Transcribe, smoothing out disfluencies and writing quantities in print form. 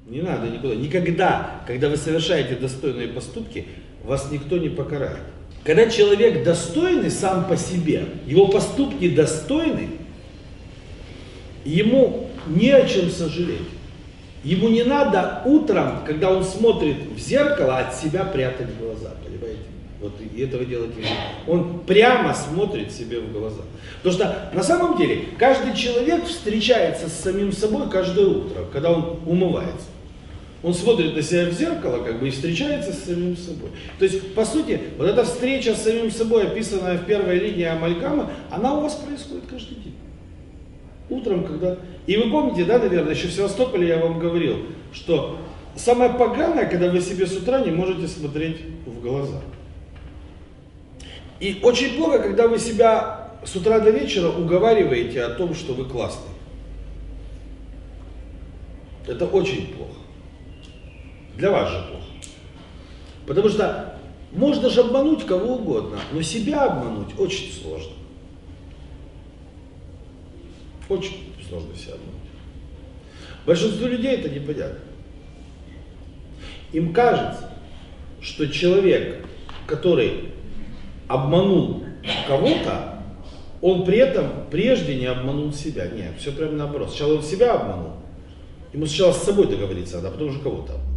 Не надо никуда. Никогда, когда вы совершаете достойные поступки, вас никто не покарает. Когда человек достойный сам по себе, его поступки достойны, ему не о чем сожалеть. Ему не надо утром, когда он смотрит в зеркало, от себя прятать глаза, понимаете? Вот и этого делать нельзя. Он прямо смотрит себе в глаза. Потому что на самом деле каждый человек встречается с самим собой каждое утро, когда он умывается. Он смотрит на себя в зеркало, как бы, и встречается с самим собой. То есть, по сути, вот эта встреча с самим собой, описанная в первой линии Амалькама, она у вас происходит каждый день. Утром, когда... И вы помните, да, наверное, еще в Севастополе я вам говорил, что самое поганое, когда вы себе с утра не можете смотреть в глаза. И очень плохо, когда вы себя с утра до вечера уговариваете о том, что вы классный. Это очень плохо. Для вас же плохо. Потому что можно же обмануть кого угодно, но себя обмануть очень сложно. Очень сложно себя обмануть. Большинству людей это непонятно. Им кажется, что человек, который обманул кого-то, он при этом прежде не обманул себя. Нет, все прямо наоборот. Сначала он себя обманул. Ему сначала с собой договориться надо, а потом уже кого-то обманул.